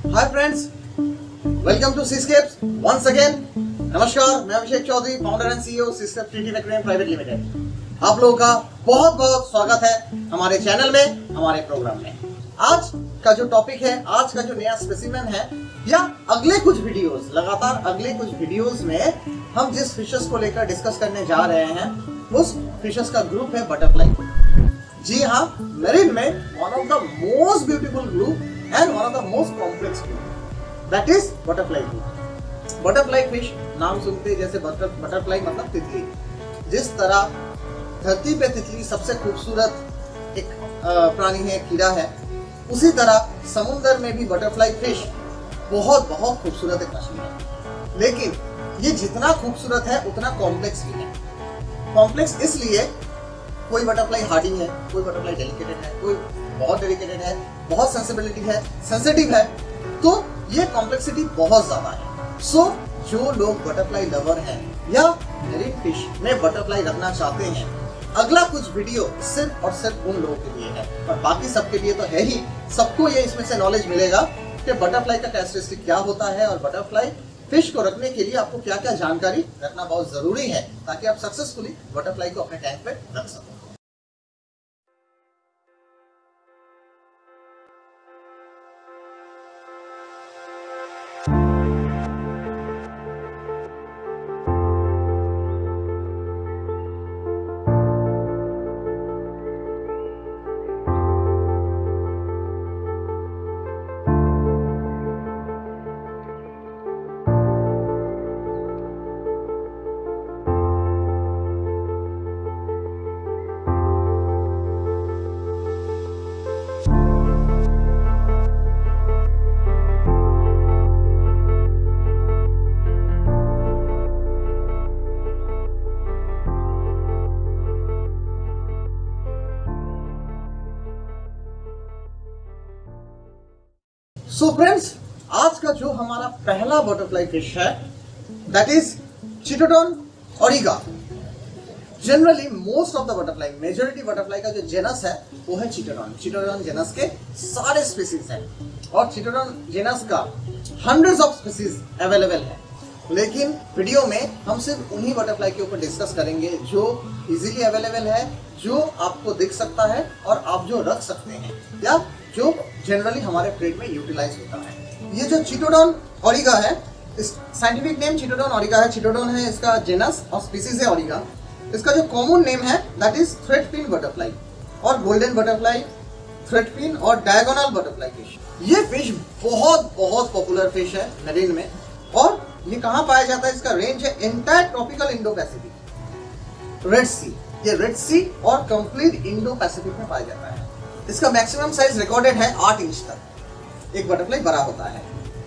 Hi friends, welcome to Seascapes once again. नमस्कार, मैं Abhishek Chaudhary, founder and CEO Seascapes ट्रीटी aquarium private limited. आप लोगों का बहुत बहुत स्वागत है हमारे चैनल में, हमारे प्रोग्राम में। आज का जो टॉपिक है, आज का जो नया स्पेसिमेन है, या अगले कुछ वीडियोस, लगातार अगले कुछ वीडियोस में हम जिस फिशेस को लेकर डिस्कस करने जा रहे हैं, उस फिशेस का ग्रुप है बटरफ्लाई। जी हाँ, मेरिन में one of the most beautiful group and one of the most complex group, that is butterfly group। butterfly fish नाम सुनते जैसे बटरफ्लाई मतलब तितली। जिस तरह धरती पे तितली सबसे खूबसूरत एक प्राणी है, कीड़ा है, उसी तरह समुद्र में भी बटरफ्लाई फिश बहुत बहुत खूबसूरत एक मछली है। लेकिन ये जितना खूबसूरत है उतना कॉम्प्लेक्स भी है। कॉम्प्लेक्स इसलिए, कोई बटरफ्लाई हार्डी है, कोई बटरफ्लाई डेलिकेटेड है, कोई बहुत डेलिकेटेड है, बहुत सेंसिटिव है, तो ये कॉम्प्लेक्सिटी बहुत ज्यादा है। सो जो लोग बटरफ्लाई लवर हैं या मेरिन फिश में बटरफ्लाई रखना चाहते हैं, अगला कुछ वीडियो सिर्फ और सिर्फ उन लोगों के लिए है, और बाकी सबके लिए तो है ही। सबको ये इसमें से नॉलेज मिलेगा कि बटरफ्लाई का कैरेक्टरिस्टिक क्या होता है और बटरफ्लाई फिश को रखने के लिए आपको क्या क्या जानकारी रखना बहुत जरूरी है, ताकि आप सक्सेसफुली बटरफ्लाई को अपने टैंक पे रख सको। सो फ्रेंड्स, आज का जो हमारा पहला बटरफ्लाई फिश है, that is Chaetodon auriga. Generally most of the butterfly, majority butterfly का जो जेनस है वो है चिटोडॉन। चिटोडॉन जेनस के सारे स्पीसीज हैं, और चिटोडॉन जेनस का हंड्रेड्स ऑफ स्पीसीज अवेलेबल है। लेकिन वीडियो में हम सिर्फ उन्हीं बटरफ्लाई के ऊपर डिस्कस करेंगे जो इजीली अवेलेबल है, जो आपको दिख सकता है और आप जो रख सकते हैं, या जो जनरली हमारे ट्रेड में यूटिलाइज होता है। ये जो चिटोडॉन ऑरिगा है, इस साइंटिफिक नेम चिटोडॉन ऑरिगा है। चिटोडॉन है इसका जेनस और स्पीसीज है ऑरिगा। इसका जो कॉमन नेम है that is thread fin butterfly, और गोल्डन बटरफ्लाई, थ्रेड फिन और डायगोनल बटरफ्लाई फिश। ये फिश बहुत बहुत पॉपुलर फिश है मेरिन में, और ये कहाँ पाया जाता है? इसका रेंज है entire tropical Indo Pacific, red sea. ये रेड सी और कंप्लीट इंडो पैसिफिक में पाया जाता है। इसका मैक्सिमम साइज रिकॉर्डेड है 8 इंच तक एक बटरफ्लाई बड़ा होता है।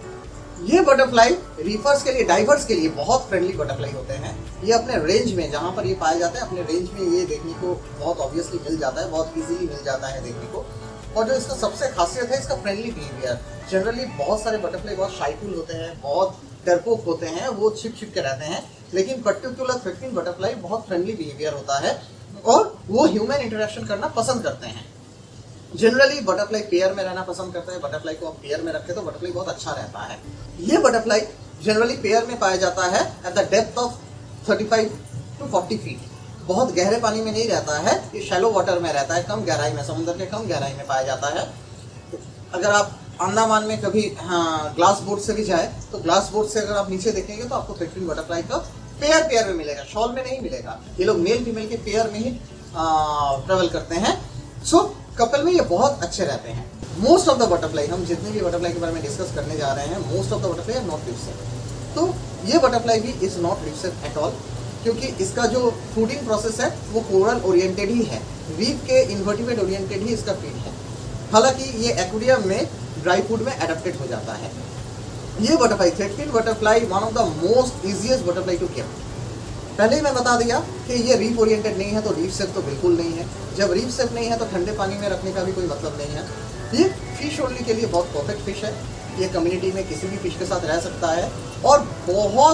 ये बटरफ्लाई रीफर्स के लिए, डाइवर्स के लिए बहुत फ्रेंडली बटरफ्लाई होते हैं। ये अपने रेंज में, जहाँ पर ये पाए जाते हैं, अपने रेंज में ये देखने को बहुत ऑब्वियसली मिल जाता है, बहुत इजीली मिल जाता है देखने को। और जो इसका सबसे खासियत है, इसका फ्रेंडली बिहेवियर। जनरली बहुत सारे बटरफ्लाई बहुत शाइफुल होते हैं, बहुत डरपोक होते हैं, वो छिप के रहते हैं, लेकिन पर्टिकुलर थ्रेड फिन बटरफ्लाई बहुत फ्रेंडली बिहेवियर होता है, और वो ह्यूमन इंटरेक्शन करना पसंद करते हैं। जनरली बटरफ्लाई पेयर में रहना पसंद करता है। बटरफ्लाई को आप पेयर में रखें तो बटरफ्लाई बहुत अच्छा रहता है। ये बटरफ्लाई जनरली पेयर में पाया जाता है at the depth of 35 to 40 feet. बहुत गहरे पानी में नहीं रहता है, ये शैलो वाटर में रहता है, कम गहराई में, समुद्र के कम गहराई में पाया जाता है। अगर आप अंडमान में कभी ग्लास बोट से भी जाए, तो ग्लास बोट से अगर आप नीचे देखेंगे तो आपको थ्रेड फिन बटरफ्लाई का पेयर में मिलेगा, शॉल में नहीं मिलेगा। ये लोग मेल फीमेल के पेयर में ही ट्रेवल करते हैं। सो कपल में ये बहुत अच्छे रहते हैं। मोस्ट ऑफ द बटरफ्लाई, हम जितने भी बटरफ्लाई के बारे में डिस्कस करने जा रहे हैं, most of the butterfly are not reef. तो ये बटरफ्लाई भी is not reef at all, क्योंकि इसका जो फूडिंग प्रोसेस है वो कोरल ओरिएंटेड ही है। रीफ के इन्वर्टिब्रेट ओरिएंटेड ही इसका फीड है। हालांकि ये एक्वेरियम में ड्राई फूड में एडेप्टेड हो जाता है। ये butterfly, thread fin butterfly, one of the most easiest butterfly to keep. पहले ही मैं बता दिया कि ये रीफ ओरिएंटेड नहीं है, तो रीफ सेफ तो बिल्कुल नहीं है। जब रीफ सेफ नहीं है तो ठंडे पानी में रखने का भी कोई मतलब नहीं है। ये फिश ओनली के लिए बहुत परफेक्ट फिश है। ये कम्युनिटी में किसी भी फिश के साथ रह सकता है, और बहुत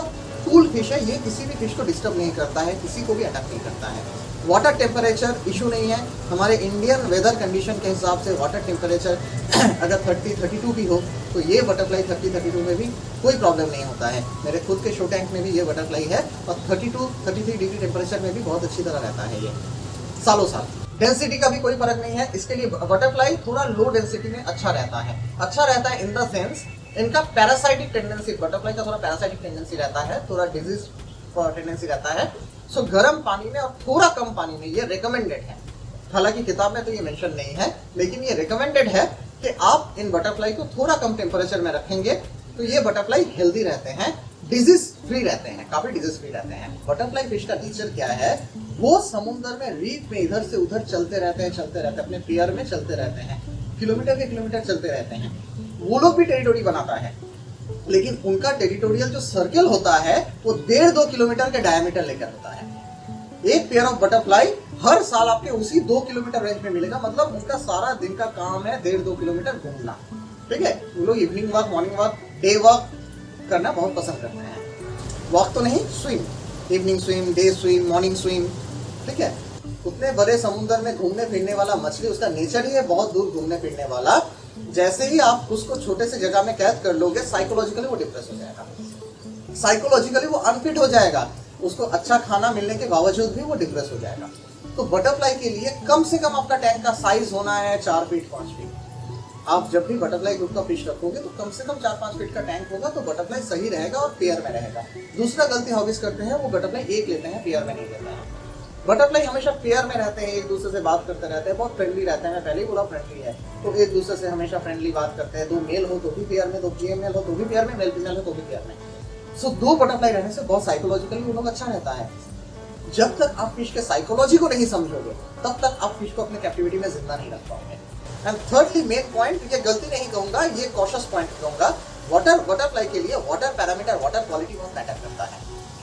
कूल फिश है, ये किसी भी फिश को डिस्टर्ब नहीं करता है, किसी को भी अटैक नहीं करता है। वाटर टेम्परेचर इशू नहीं है, हमारे इंडियन वेदर कंडीशन के हिसाब से वाटर टेम्परेचर अगर 30-32 भी हो तो ये बटरफ्लाई 30-32 में भी कोई प्रॉब्लम नहीं होता है। मेरे खुद के शो टैंक में भी ये बटरफ्लाई है और 32-33 डिग्री टेम्परेचर में भी बहुत अच्छी तरह रहता है ये सालों साल। डेंसिटी का भी कोई फर्क नहीं है, इसके लिए बटरफ्लाई थोड़ा लो डेंसिटी में अच्छा रहता है। अच्छा रहता है इन द सेंस इनका पैरासाइटिक टेंडेंसी, बटरफ्लाई का थोड़ा पैरासाइटिक टेंडेंसी रहता है, थोड़ा डिजीज टेंडेंसी रहता है। सो गर्म पानी में और थोड़ा कम पानी में ये रिकमेंडेड है। हालांकि किताब में तो ये मेंशन नहीं है, लेकिन ये रिकमेंडेड है कि आप इन बटरफ्लाई को थोड़ा कम टेम्परेचर में रखेंगे तो ये बटरफ्लाई हेल्दी रहते हैं, डिजीज फ्री रहते हैं, काफी डिजीज फ्री रहते हैं। बटरफ्लाई फिश का नेचर क्या है, वो समुद्र में रीफ में इधर से उधर चलते रहते हैं, अपने पेयर में चलते रहते हैं, किलोमीटर के किलोमीटर चलते रहते हैं। वो लोग भी टेरिटोरी बनाता है, लेकिन उनका टेरिटोरियल जो सर्कल होता है वो 1.5-2 किलोमीटर के डायमीटर लेकर होता है। एक पेयर ऑफ बटरफ्लाई हर साल आपके उसी 2 किलोमीटर रेंज में मिलेगा, मतलब उनका सारा दिन का काम है 1.5-2 किलोमीटर घूमना। ठीक है, वो लोग evening walk, morning walk, day walk करना बहुत पसंद करते हैं। वॉक तो नहीं, swim, evening swim, day swim, morning swim. ठीक है, उतने बड़े समुद्र में घूमने फिरने वाला मछली, उसका नेचर ही है बहुत दूर घूमने फिरने वाला। जैसे ही आप उसको छोटे से जगह में कैद कर लोगे, साइकोलॉजिकली वो डिप्रेस हो जाएगा, साइकोलॉजिकली वो अनफिट हो जाएगा, उसको अच्छा खाना मिलने के बावजूद भी वो डिप्रेस हो जाएगा। तो बटरफ्लाई के लिए कम से कम आपका टैंक का साइज होना है 4 फीट 5 फीट। आप जब भी बटरफ्लाई ग्रुप का फिश रखोगे तो कम से कम 4-5 फीट का टैंक होगा, तो बटरफ्लाई सही रहेगा और पेयर में रहेगा। दूसरा गलती हॉबीज करते हैं, वो बटरफ्लाई एक लेते हैं, पेयर में नहीं लेते हैं। बटरफ्लाई हमेशा पेयर में रहते हैं, एक दूसरे से बात करते रहते हैं, बहुत फ्रेंडली रहते हैं। मैं पहले ही बोला फ्रेंडली है, तो एक दूसरे से हमेशा फ्रेंडली बात करते हैं। 2 मेल हो तो भी पेयर में, 2 फीमेल हो तो भी पेयर में, मेल फीमेल हो तो भी पेयर में। सो 2 बटरफ्लाई रहने से बहुत साइकोलॉजिकली वो लोग अच्छा रहता है। जब तक आप फिश के साइकोलॉजी को नहीं समझोगे तब तक आप फिश को अपने कैप्टिविटी में जिंदा नहीं रख पाओगे। एंड थर्डली मेन पॉइंट, ये गलती नहीं कहूंगा, ये कॉशियस पॉइंट कहूंगा, बटरफ्लाई के लिए वाटर पैरामीटर, वाटर क्वालिटी बहुत मैटर करता है।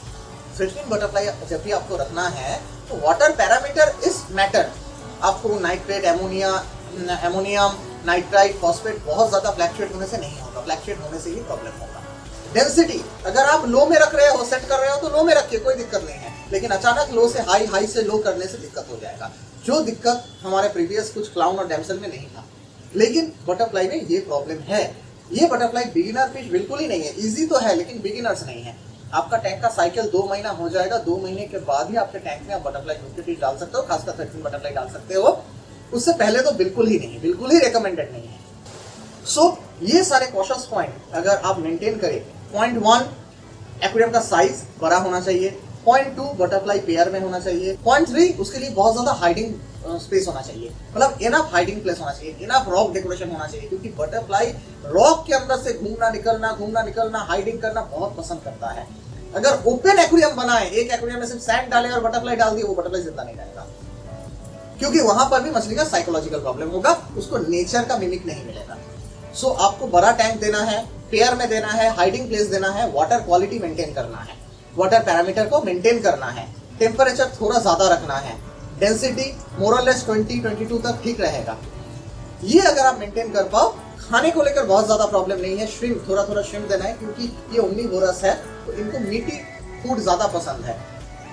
फिशिंग बटरफ्लाई जब भी आपको रखना है तो वाटर पैरामीटर इज मैटर। आपको नाइट्रेट, एमोनियम, नाइट्राइट, फॉस्फेट बहुत ज्यादा फ्लैक्चुएट होने से नहीं होगा, फ्लैक्चुएट होने से ही प्रॉब्लम होगा। डेंसिटी अगर आप लो में रख रहे हो, सेट कर रहे हो तो लो में रखिए, कोई दिक्कत नहीं है, लेकिन अचानक लो से हाई, हाई से लो करने से दिक्कत हो जाएगा, जो दिक्कत हमारे प्रीवियस कुछ क्लाउन और डैमसल में नहीं था। लेकिन बटरफ्लाई में ये प्रॉब्लम है। ये बटरफ्लाई बिगिनर फिश बिल्कुल ही नहीं है, इजी तो है लेकिन बिगिनर्स नहीं है। आपका टैंक का साइकिल 2 महीना हो जाएगा, 2 महीने के बाद ही आपके टैंक में आप बटरफ्लाई ग्रुप के फिश डाल सकते हो, खासकर 13 बटरफ्लाई डाल सकते हो। उससे पहले तो बिल्कुल ही नहीं, बिल्कुल ही रिकमेंडेड नहीं है। सो ये सारे कॉशियस पॉइंट अगर आप मेंटेन करें, पॉइंट 1 एक्वेरियम का साइज बड़ा होना चाहिए, पॉइंट 2 बटरफ्लाई पेयर में होना चाहिए, पॉइंट 3 उसके लिए बहुत ज्यादा हाइडिंग स्पेस होना चाहिए, मतलब इनफ हाइडिंग प्लेस होना चाहिए, इनफ रॉक डेकोरेशन होना चाहिए, क्योंकि बटरफ्लाई रॉक के अंदर से घूमना निकलना, हाइडिंग करना बहुत पसंद करता है। अगर ओपन एक्वेरियम बनाए, एक एक्वेरियम में सिर्फ सैंड डाले और बटरफ्लाई डाल दिए, वो बटरफ्लाई जिंदा नहीं रहेगा, क्योंकि वहां पर भी मछली का साइकोलॉजिकल प्रॉब्लम होगा, उसको नेचर का मिमिक नहीं मिलेगा। सो आपको बड़ा टैंक देना है, पेयर में देना है, हाइडिंग प्लेस देना है, वाटर क्वालिटी मेंटेन करना है, वाटर पैरामीटर को मेंटेन करना है, टेम्परेचर थोड़ा ज्यादा रखना है, डेंसिटी मोरलेस 20-22 तक ठीक रहेगा। ये अगर आप मेंटेन कर पाओ, खाने को लेकर बहुत ज्यादा प्रॉब्लम नहीं है। श्रिम्प थोड़ा श्रिम्प देना है, क्योंकि ये ओमनीवोरस है तो इनको मीठी फूड ज्यादा पसंद है।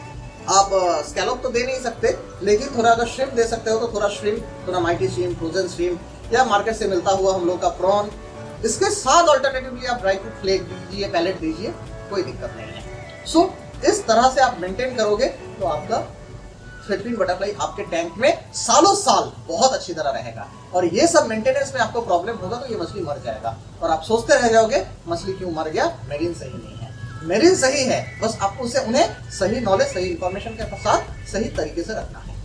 आप स्कैलोप तो दे नहीं सकते, लेकिन थोड़ा अगर श्रिम्प दे सकते हो तो थोड़ा श्रिम्प, थोड़ा माइटी श्रिम्प, फ्रोजन श्रिम्प, या मार्केट से मिलता हुआ हम लोग का प्रॉन, इसके साथ ऑल्टरनेटिवली आप ड्राई फ्रूट फ्लेक दीजिए, पैलेट दीजिए, कोई दिक्कत नहीं है। सो इस तरह से आप मेंटेन करोगे तो आपका थ्रेडफिन बटरफ्लाई आपके टैंक में सालों साल बहुत अच्छी तरह रहेगा। और ये सब मेंटेनेंस में आपको प्रॉब्लम होगा तो ये मछली मर जाएगा और आप सोचते रह जाओगे मछली क्यों मर गया, मेरीन सही नहीं है। मेरीन सही है, बस आपको उन्हें सही नॉलेज, सही इंफॉर्मेशन के साथ सही तरीके से रखना है।